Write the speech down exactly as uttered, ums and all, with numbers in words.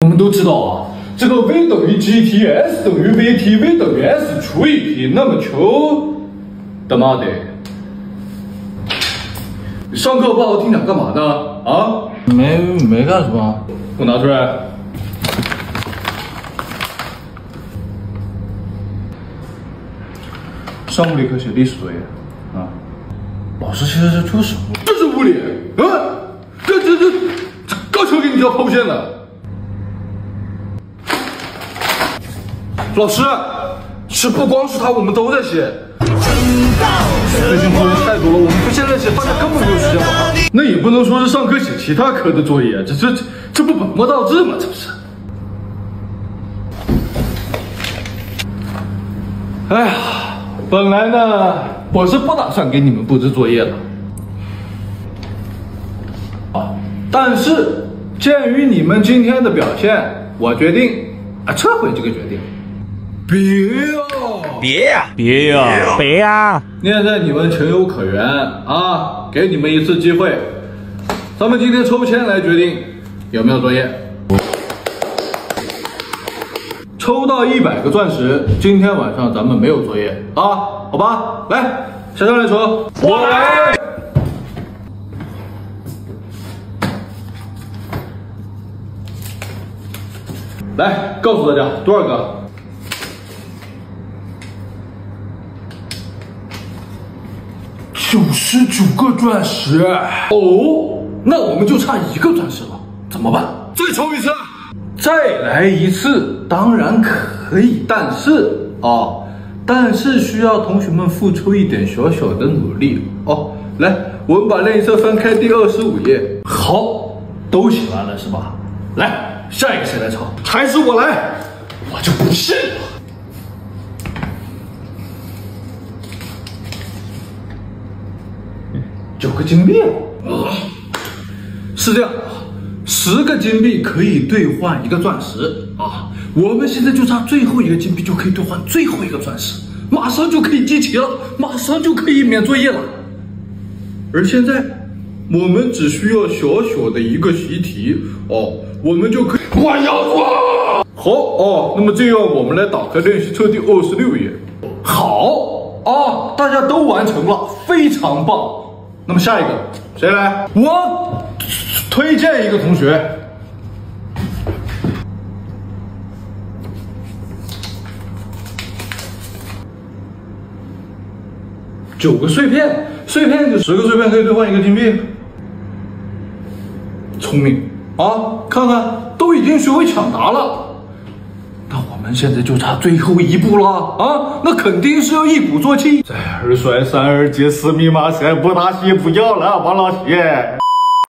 我们都知道啊，这个 v 等于 gt，s 等于 vt，v 等于 s 除以 p， 那么求他妈的，上课不好听讲干嘛呢？啊？ 没没干什么， 给我拿出来。上物理课写历史作业啊。老师现在在做什么？这是物理啊！这这这这高球给你教抛物线的。老师，是不光是他，我们都在写。最近作业太多了，我们不现在写，大家根本没有时间玩。那也不能说是上课写其他科的作业，这这这这不本末倒置吗？这不是？哎呀，本来呢，我是不打算给你们布置作业的。啊，但是鉴于你们今天的表现，我决定啊撤回这个决定。别呀！ 别呀！ 别呀， 别呀！ 现在你们情有可原啊，给你们一次机会，咱们今天抽签来决定有没有作业。抽到一百个钻石，今天晚上咱们没有作业啊，好吧？来，谁上来抽？我来。来，告诉大家多少个？九十九个钻石哦，那我们就差一个钻石了，怎么办？再抽一次，再来一次，当然可以，但是哦，但是需要同学们付出一点小小的努力哦。来，我们把练习册翻开第二十五页，好，都写完了是吧？来，下一个谁来抽？还是我来？我就不信了。九个金币了，呃，是这样，十个金币可以兑换一个钻石啊！我们现在就差最后一个金币就可以兑换最后一个钻石，马上就可以集齐了，马上就可以免作业了。而现在，我们只需要小小的一个习题哦，我们就可以。我要做好哦，那么这样我们来打开练习册第二十六页。好啊，大家都完成了，非常棒。那么下一个谁来？我推荐一个同学，九个碎片，碎片就十个碎片可以兑换一个金币，聪明啊！看看都已经学会抢答了，那我们现在就差最后一步了啊！那肯定是要一鼓作气。再而衰，三而竭，四密码，三不大西不要了，王老师。